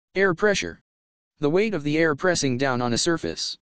Air pressure. The weight of the air pressing down on a surface.